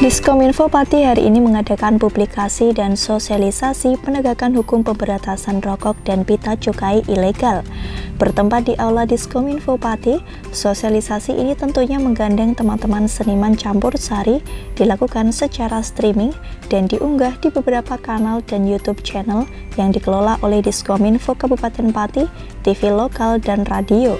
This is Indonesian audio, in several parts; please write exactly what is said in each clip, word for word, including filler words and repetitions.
Diskominfo Pati hari ini mengadakan publikasi dan sosialisasi penegakan hukum pemberantasan rokok dan pita cukai ilegal. Bertempat di Aula Diskominfo Pati, sosialisasi ini tentunya menggandeng teman-teman seniman campur sari, dilakukan secara streaming dan diunggah di beberapa kanal dan YouTube channel yang dikelola oleh Diskominfo Kabupaten Pati, T V lokal dan radio.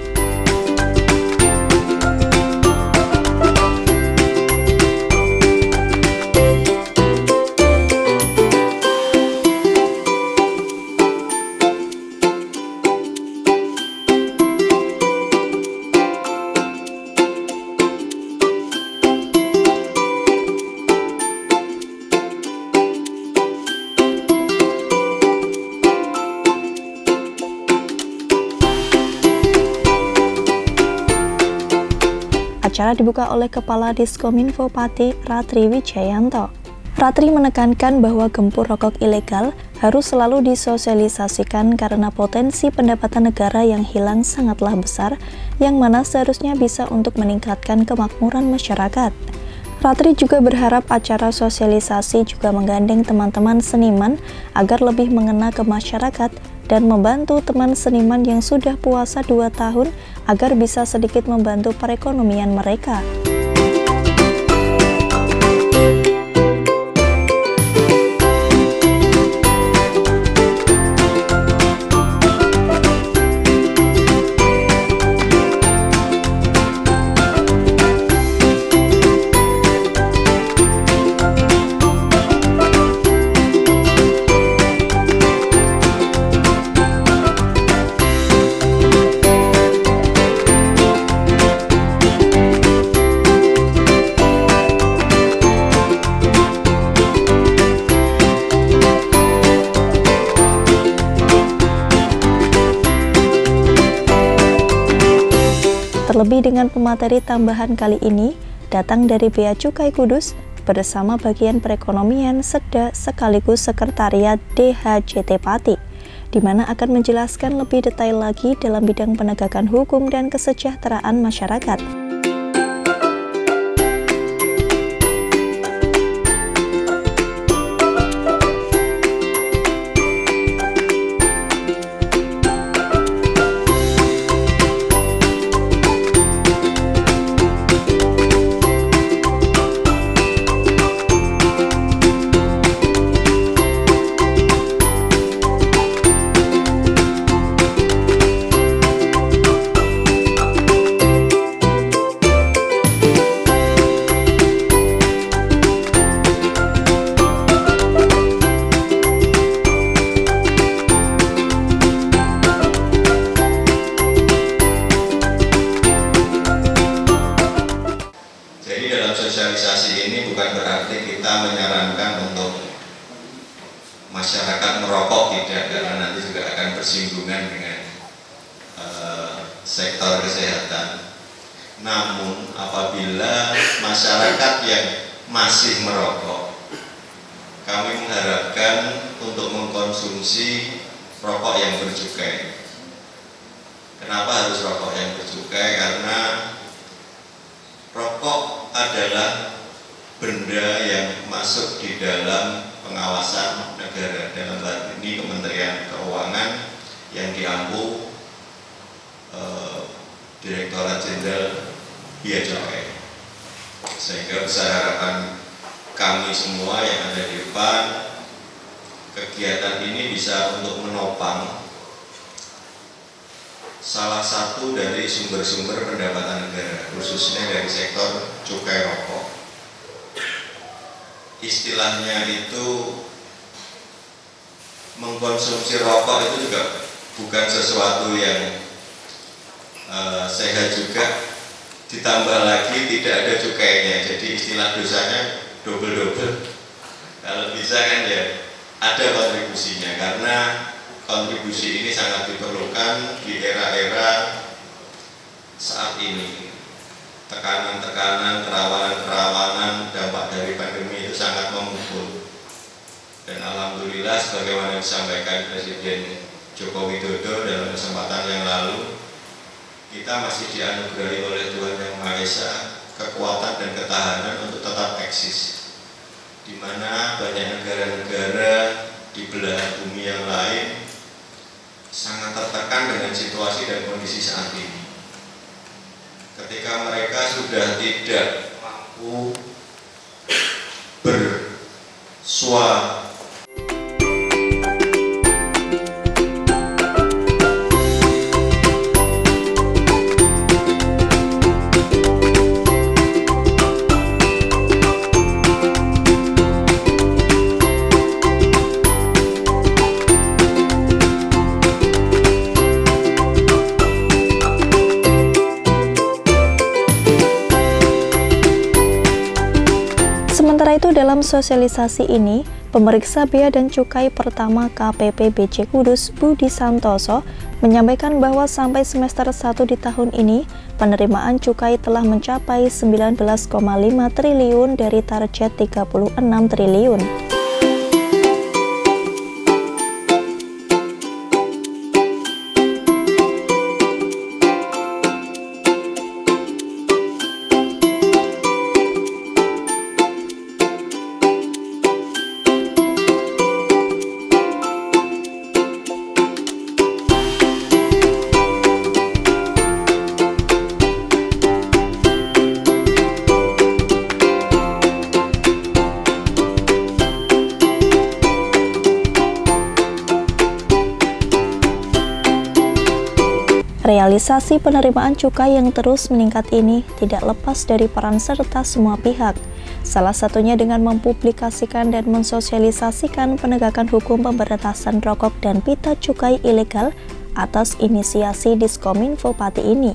Acara dibuka oleh Kepala Diskominfo Pati, Ratri Wijayanto. Ratri menekankan bahwa gempur rokok ilegal harus selalu disosialisasikan karena potensi pendapatan negara yang hilang sangatlah besar, yang mana seharusnya bisa untuk meningkatkan kemakmuran masyarakat. Ratri juga berharap acara sosialisasi juga menggandeng teman-teman seniman agar lebih mengena ke masyarakat dan membantu teman seniman yang sudah puasa dua tahun agar bisa sedikit membantu perekonomian mereka. Terlebih dengan pemateri tambahan kali ini datang dari Bea Cukai Kudus bersama bagian perekonomian Seda sekaligus sekretariat D H J T Pati, di mana akan menjelaskan lebih detail lagi dalam bidang penegakan hukum dan kesejahteraan masyarakat. Sosialisasi ini bukan berarti kita menyarankan untuk masyarakat merokok, tidak, karena nanti juga akan bersinggungan dengan uh, sektor kesehatan. Namun apabila masyarakat yang masih merokok, kami mengharapkan untuk mengkonsumsi rokok yang bercukai. Kenapa harus rokok yang bercukai? Karena rokok adalah benda yang masuk di dalam pengawasan negara, dalam hal ini Kementerian Keuangan yang diampu eh, Direktorat Jenderal Bea Cukai. Sehingga besar harapan kami semua yang ada di depan, kegiatan ini bisa untuk menopang salah satu dari sumber-sumber pendapatan negara, khususnya dari sektor cukai rokok. Istilahnya itu mengkonsumsi rokok itu juga bukan sesuatu yang uh, sehat juga, ditambah lagi tidak ada cukainya, jadi istilah dosanya double-double. Kalau bisa kan ya ada kontribusinya, karena kontribusi ini sangat diperlukan di era-era saat ini. Tekanan-tekanan, kerawanan-kerawanan, dampak dari pandemi itu sangat memukul. Dan alhamdulillah sebagaimana disampaikan Presiden Joko Widodo dalam kesempatan yang lalu, kita masih dianugerahi oleh Tuhan Yang Maha Esa kekuatan dan ketahanan untuk tetap eksis. di mana banyak negara-negara di belahan bumi yang lain sangat tertekan dengan situasi dan kondisi saat ini. Ketika mereka sudah tidak mampu bersuara Sementara itu, dalam sosialisasi ini, Pemeriksa Bea dan Cukai pertama K P P B C Kudus, Budi Santoso, menyampaikan bahwa sampai semester satu di tahun ini, penerimaan cukai telah mencapai sembilan belas koma lima triliun dari target tiga puluh enam triliun. Realisasi penerimaan cukai yang terus meningkat ini tidak lepas dari peran serta semua pihak, salah satunya dengan mempublikasikan dan mensosialisasikan penegakan hukum pemberantasan rokok dan pita cukai ilegal atas inisiasi Diskominfo Pati ini.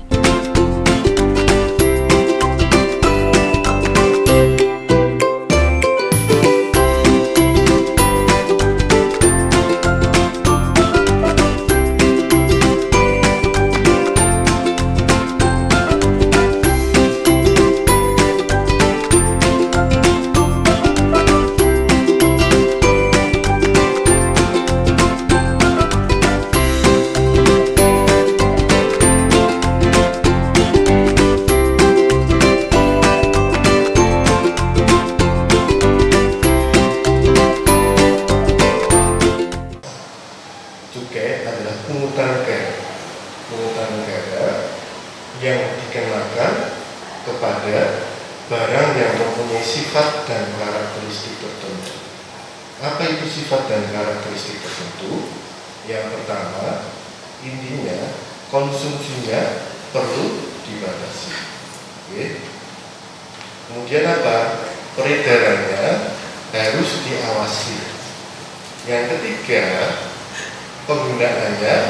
Cukai adalah pungutan negara, pungutan negara yang dikenakan kepada barang yang mempunyai sifat dan karakteristik tertentu. Apa itu sifat dan karakteristik tertentu? Yang pertama, intinya konsumsinya perlu dibatasi. Oke. Kemudian apa? Peredarannya harus diawasi. Yang ketiga, penggunaannya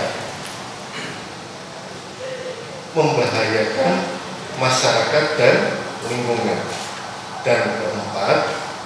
membahayakan masyarakat dan lingkungan. Dan keempat,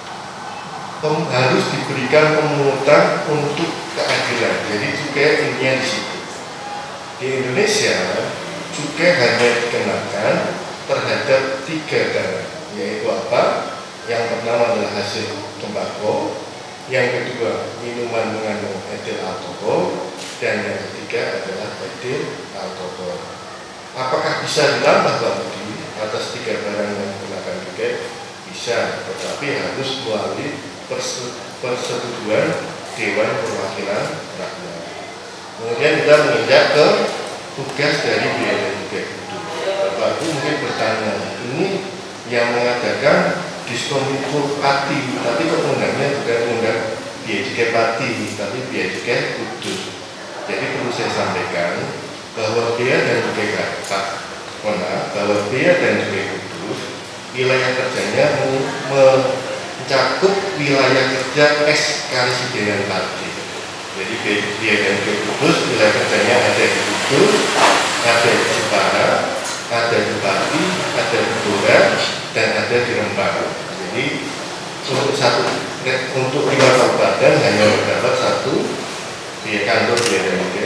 harus diberikan pemungutan untuk keadilan. Jadi cukai intinya di situ. Di Indonesia, cukai hanya dikenakan terhadap tiga barang, yaitu apa? Yang pertama adalah hasil tembakau, yang kedua minuman mengandung etil alkohol, dan yang ketiga adalah etil alkohol. Apakah bisa ditambah Pak Budi atas tiga barang yang menggunakan cukai? Bisa, tetapi harus melalui persetujuan Dewan Perwakilan Rakyat. Kemudian kita menginjak ke tugas dari Bea dan Cukai Kudus. Bapak Ibu mungkin bertanya, ini yang mengadakan Diskominfo Pati, tapi kok undangnya bukan undang Bea Cukai Pati, tapi Bea Cukai Kudus. Jadi perlu saya sampaikan bahwa Bea dan Cukai Pak Kona, bahwa Bea dan Cukai Kudus wilayah kerjanya mencakup wilayah kerja ex-karesidenan Pati. Jadi Bea dan Cukai Kudus wilayah kerjanya ada di Kudus, ada di Jepara, ada di Pati, ada di Blora, dan ada di Rembang. Jadi untuk satu untuk lima kabupaten hanya terdapat satu di kantor Bea dan Cukai.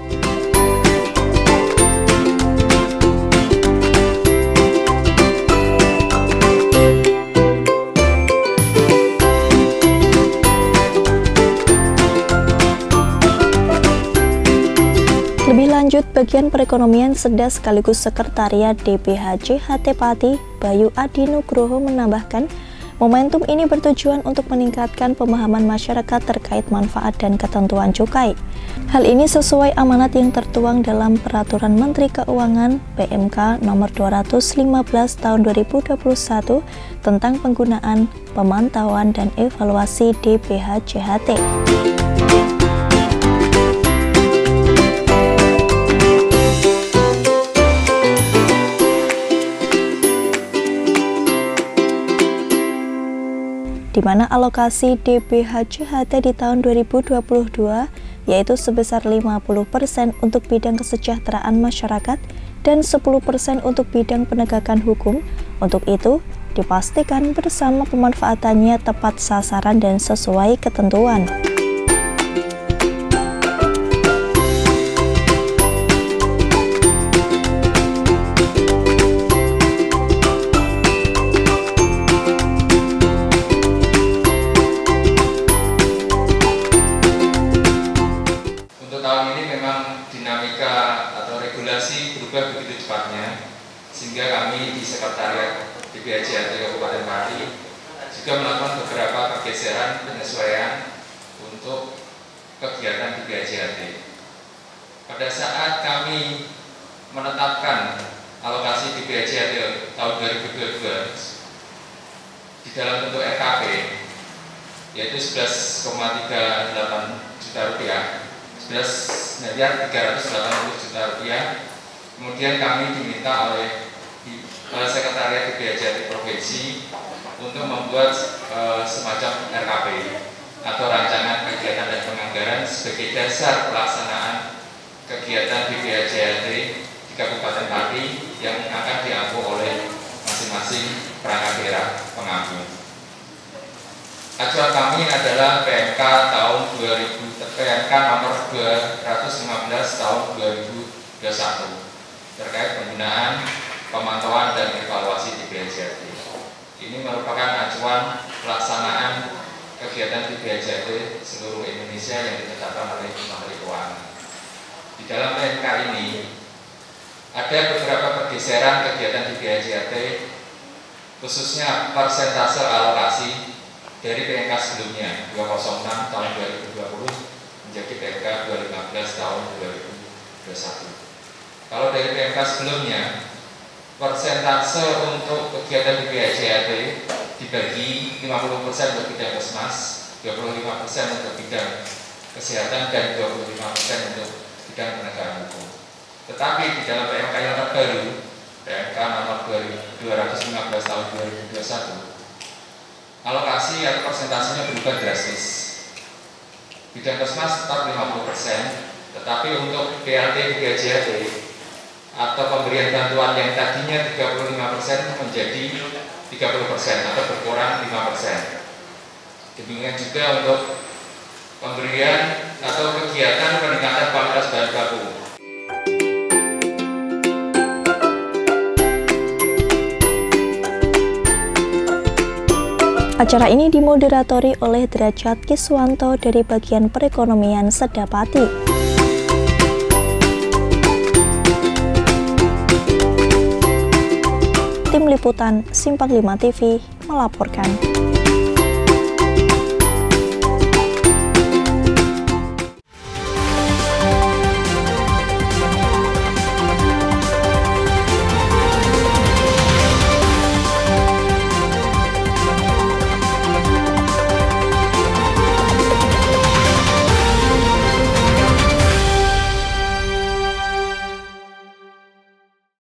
Lebih lanjut, bagian perekonomian Seda sekaligus sekretariat D P H C H T Pati, Bayu Adi Nugroho menambahkan Momentum ini bertujuan untuk meningkatkan pemahaman masyarakat terkait manfaat dan ketentuan cukai. Hal ini sesuai amanat yang tertuang dalam Peraturan Menteri Keuangan P M K nomor dua ratus lima belas tahun dua ribu dua puluh satu tentang penggunaan, pemantauan, dan evaluasi D B H C H T. Di mana alokasi D B H C H T di tahun dua ribu dua puluh dua yaitu sebesar lima puluh persen untuk bidang kesejahteraan masyarakat dan sepuluh persen untuk bidang penegakan hukum. Untuk itu, dipastikan bersama pemanfaatannya tepat sasaran dan sesuai ketentuan. Berubah begitu cepatnya, sehingga kami di Sekretariat D B H C H T Kabupaten Pati juga melakukan beberapa pergeseran penyesuaian untuk kegiatan D B H C H T. Pada saat kami menetapkan alokasi D B H C H T tahun dua ribu dua puluh dua di dalam bentuk R K P yaitu sebelas koma tiga delapan juta rupiah, sebelas miliar tiga ratus delapan puluh juta rupiah. Kemudian kami diminta oleh, oleh Sekretariat D B H C H T Provinsi untuk membuat e, semacam R K P atau rancangan kegiatan dan penganggaran sebagai dasar pelaksanaan kegiatan D B H C H T di Kabupaten Pati yang akan diampu oleh masing-masing perangkat daerah pengampu. Acuan kami adalah P M K tahun dua ribu P M K nomor dua ratus lima belas tahun dua ribu dua puluh satu terkait penggunaan, pemantauan, dan evaluasi D B H C H T. Ini merupakan acuan pelaksanaan kegiatan D B H C H T seluruh Indonesia yang ditetapkan oleh Menteri Keuangan. Di dalam P M K ini ada beberapa pergeseran kegiatan D B H C H T, khususnya persentase alokasi dari P M K sebelumnya dua ratus enam tahun dua ribu dua puluh menjadi P M K dua ratus lima belas tahun dua ribu dua puluh satu. Kalau dari P M K sebelumnya, persentase untuk kegiatan D B H C H T dibagi lima puluh persen untuk bidang kesmas, dua puluh lima persen untuk bidang kesehatan, dan dua puluh lima persen untuk bidang penegakan hukum. Tetapi di dalam P M K yang terbaru, P M K nomor dua ratus lima belas tahun dua ribu dua puluh satu, alokasi atau persentasenya berubah drastis. Bidang kesmas tetap lima puluh persen, tetapi untuk P L T D B H C H T atau pemberian bantuan yang tadinya tiga puluh lima persen menjadi tiga puluh persen atau berkurang lima persen. Demikian juga untuk pemberian atau kegiatan peningkatan kualitas bahan baku. Acara ini dimoderatori oleh Derajat Kiswanto dari bagian perekonomian Sedapati. Tim Liputan Simpang lima T V melaporkan.